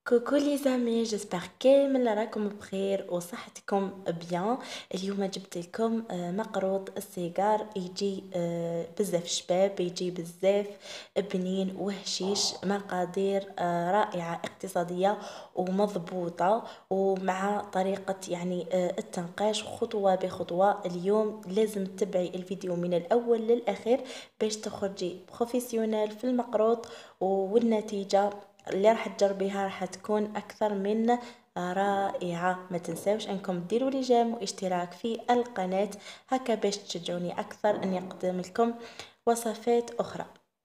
كوكو لي زامي، جيسبر كامل راكم بخير وصحتكم بيان. اليوم جبت لكم مقروض السيجار يجي بزاف شباب، يجي بزاف بنين وهشيش، مقادير رائعة اقتصادية ومضبوطة، ومع طريقة التنقاش خطوة بخطوة. اليوم لازم تتبعي الفيديو من الأول للأخير باش تخرجي بروفيسيونيل في المقروض، والنتيجة اللي راح تجربيها راح تكون اكثر من رائعة. ما تنساوش انكم ديروا لي جيم واشتراك في القناة، هكا باش تشجعوني اكثر اني اقدم لكم وصفات اخرى.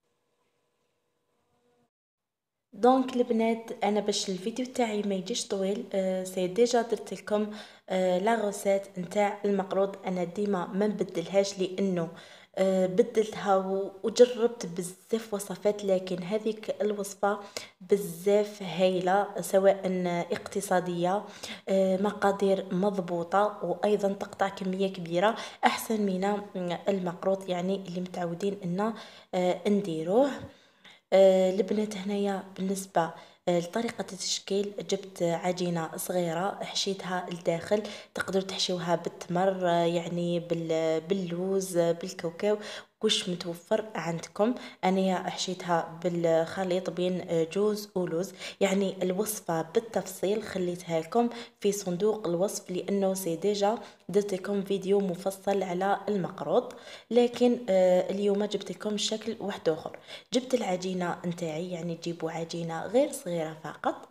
دونك البنات، انا باش الفيديو تاعي ما يجيش طويل سي ديجا درت لكم لا غوسيت نتاع المقروض. انا ديما ما نبدلهاش لانه بدلتها وجربت بزاف وصفات، لكن هذيك الوصفة بزاف هايلة، سواء اقتصادية، مقادير مضبوطة، وايضا تقطع كمية كبيرة احسن من المقروض اللي متعودين ان نديروه. البنات هنايا بالنسبة لطريقة التشكيل، جبت عجينة صغيرة حشيتها الداخل. تقدروا تحشوها بالتمر، باللوز، بالكاوكاو، كوش متوفر عندكم. انا حشيتها بالخليط بين جوز ولوز. الوصفة بالتفصيل خليتها لكم في صندوق الوصف، لانه سي ديجا درت لكم فيديو مفصل على المقروض، لكن اليوم جبت لكم شكل واحد اخر. جبت العجينة نتاعي، تجيبوا عجينة غير صغيرة فقط،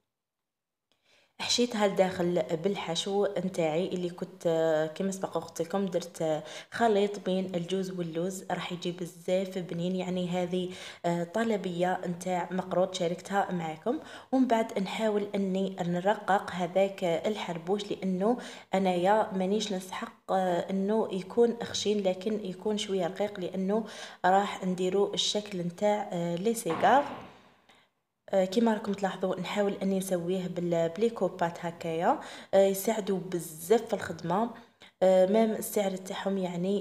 حشيتها لداخل بالحشو نتاعي اللي كنت كما سبق قلت لكم درت خليط بين الجوز واللوز، راح يجي بزاف بنين. هذه طلبيه نتاع مقروض شاركتها معكم. ومن بعد نحاول اني نرقق هذاك الحربوش، لانه انايا مانيش نسحق انه يكون خشين، لكن يكون شويه رقيق، لانه راح نديرو الشكل نتاع لي سيجار. كيما راكم تلاحظوا نحاول اني نسويه بالبليكوبات هكايا، يساعدوا بزاف في الخدمه. مام السعر تاعهم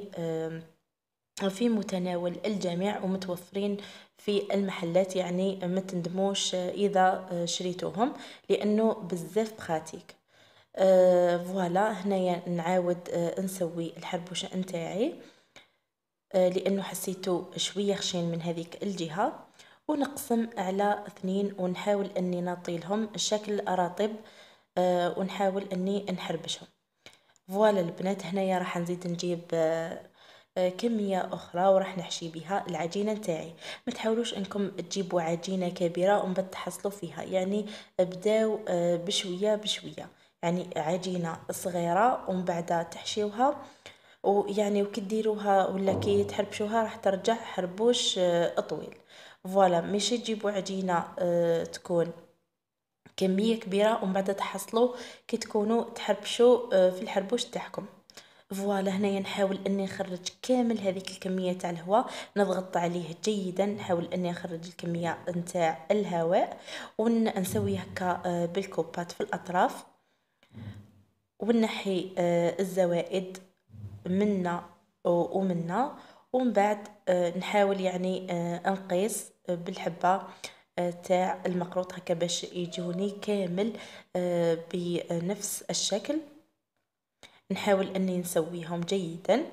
في متناول الجميع ومتوفرين في المحلات، ما تندموش اذا شريتوهم، لانه بزاف براتيك. فوالا هنايا نعاود نسوي الحربوشه نتاعي، لانه حسيته شويه خشين من هذيك الجهه، ونقسم على اثنين ونحاول اني نعطيلهم شكل رطب، ونحاول اني نحربشهم. فوالا البنات، هنايا راح نزيد نجيب كمية أخرى وراح نحشي بها العجينة نتاعي. ما تحاولوش انكم تجيبوا عجينة كبيرة ومن بعد تحصلوا فيها، ابداو بشوية بشوية. عجينة صغيرة ومن بعد تحشيوها، وكديروها ولا كي تحربشوها راح ترجع حربوش طويل. فوالا ماشي تجيبوا عجينة تكون كمية كبيرة ومن بعد تحصلوا كي تكونوا تحربشوا في الحربوش تاعكم. فوالا هنايا نحاول اني نخرج كامل هذيك الكمية تاع الهواء، نضغط عليه جيدا، نحاول اني اخرج الكمية نتاع الهواء، ونسوي هكا بالكوبات في الاطراف، ونحي الزوائد منا ومنا. ومن بعد نحاول نقيس بالحبة تاع المقروط هكا باش يجوني كامل بنفس الشكل. نحاول اني نسويهم جيدا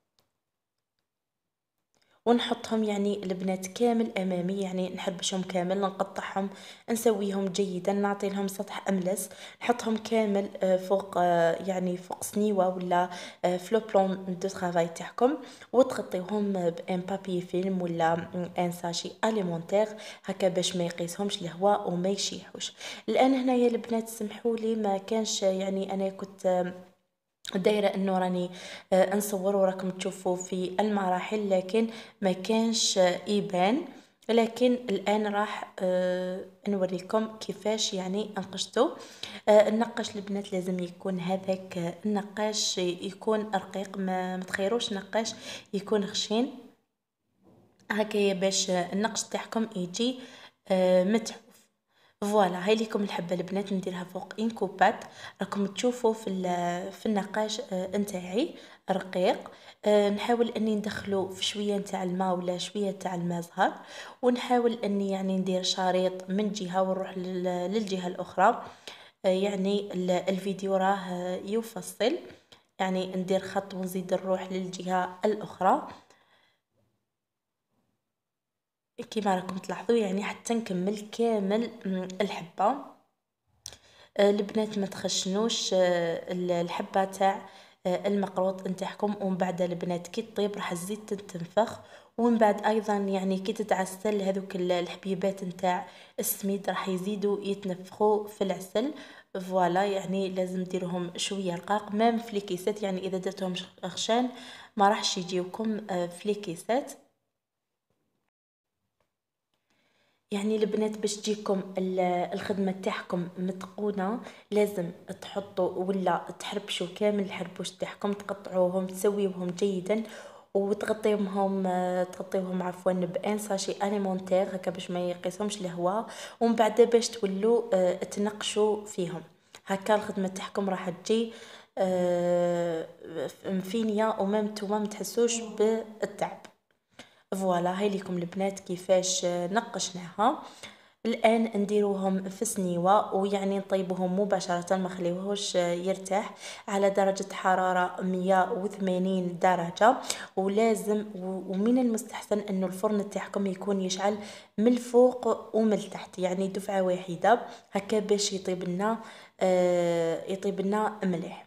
ونحطهم البنات كامل امامي، نحربشهم كامل، نقطعهم، نسويهم جيدا، نعطي لهم سطح املس، نحطهم كامل فوق فوق سنيوه ولا فلو بلون دو طرافاي تاعكم، وتغطيوهم بان بابي فيلم ولا ان ساشي اليمونتير هكا باش ما يقيسهمش الهواء وما يشيحوش. الان هنايا البنات سمحوا لي، ما كانش انا كنت دايره انه راني نصور وراكم تشوفوا في المراحل، لكن ما كانش يبان. لكن الان راح نوريكم كيفاش نقشتو. النقاش البنات لازم يكون هذاك النقاش يكون رقيق، ما تخيروش نقاش يكون خشين هكايا باش النقش تاعكم يجي متحوف. فوالا هاي ليكم الحبة البنات نديرها فوق انكوبات. راكم تشوفوا في النقاش نتاعي رقيق. نحاول اني ندخلو في شوية نتاع الماء ولا شوية تاع الماء زهر، ونحاول اني يعني ندير شريط من جهة ونروح للجهة الاخرى. يعني الفيديو راه يفصل، يعني ندير خط ونزيد نروح للجهة الاخرى كما راكم تلاحظوا، يعني حتى نكمل كامل الحبة. البنات ما تخشنوش الحبة تاع المقروط نتاعكم، ومن بعد البنات كي طيب راح تزيد تنفخ، ومن بعد ايضا يعني كي تتعسل هذوك الحبيبات نتاع السميد راح يزيدوا يتنفخوا في العسل. فوالا يعني لازم ديرهم شويه رقاق مام في الكيسات، يعني اذا درتهم خشان ما راحش يجيوكم في الكيسات. يعني البنات باش تجيكم الخدمة تاعكم متقونة لازم تحطوا ولا تحربشوا كامل الحربوش تاعكم، تقطعوهم تسويوهم جيدا، تغطيوهم عفوا بان ساشي اليمونتير هكا باش ما يقيسهمش الهواء، ومن بعد باش تولوا تنقشوا فيهم. هكا الخدمة تاعكم راح تجي مفينية، وما نتوما متحسوش بالتعب. فوالا هاي ليكم البنات كيفاش نقشناها. الان نديروهم في سنيوة، ويعني نطيبوهم مباشرة ما خليوهوش يرتاح على درجة حرارة 180 درجة. ولازم ومن المستحسن انه الفرن تاعكم يكون يشعل من الفوق ومن التحت، يعني دفعة واحدة هكا باش يطيب لنا مليح.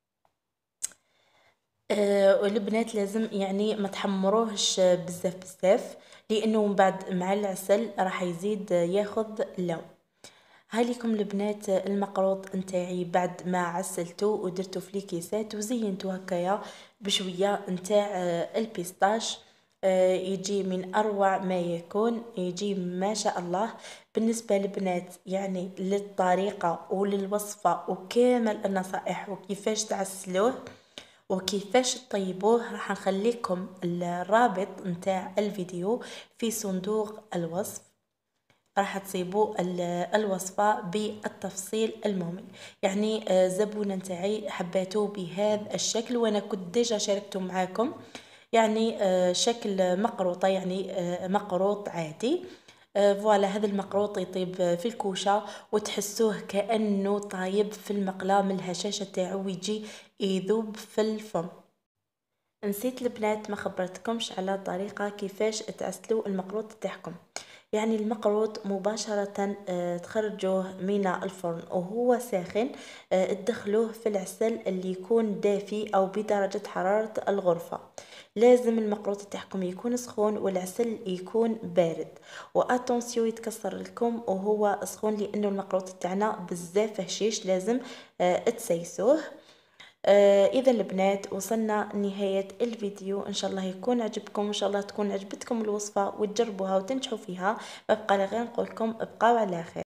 والبنات لازم يعني ما تحمروهش بزاف بزاف، لانه من بعد مع العسل راح يزيد ياخذ لون. هاي ليكم البنات المقروط نتاعي بعد ما عسلته ودرته في الكيسات وزينته هكايا بشويه نتاع البيستاش. يجي من اروع ما يكون، يجي ما شاء الله. بالنسبه للبنات يعني للطريقه وللوصفه وكامل النصائح وكيفاش تعسلوه وكيفاش تطيبوه راح نخليكم الرابط نتاع الفيديو في صندوق الوصف، راح تصيبوا الوصفة بالتفصيل الممل. يعني زبونة نتاعي حباتوه بهذا الشكل، وانا كنت ديجا شاركته معاكم. يعني شكل مقروطة، يعني مقروط عادي. فوالا هذا المقروط يطيب في الكوشة وتحسوه كأنه طايب في المقلاة من الهشاشة تاعو، ويجي يذوب في الفم. نسيت البنات ما خبرتكمش على طريقة كيفاش تعسلوا المقروط تاعكم. يعني المقروط مباشرة تخرجوه من الفرن وهو ساخن، تدخلوه في العسل اللي يكون دافي او بدرجة حرارة الغرفة. لازم المقروط تاعكم يكون سخون والعسل يكون بارد، واتونسيو يتكسر لكم وهو سخون، لانه المقروط تاعنا بزاف هشيش لازم تسيسوه. اذا البنات وصلنا نهاية الفيديو، ان شاء الله يكون عجبكم، ان شاء الله تكون عجبتكم الوصفة وتجربوها وتنجحوا فيها. ما بقى غير نقول لكم ابقوا على خير.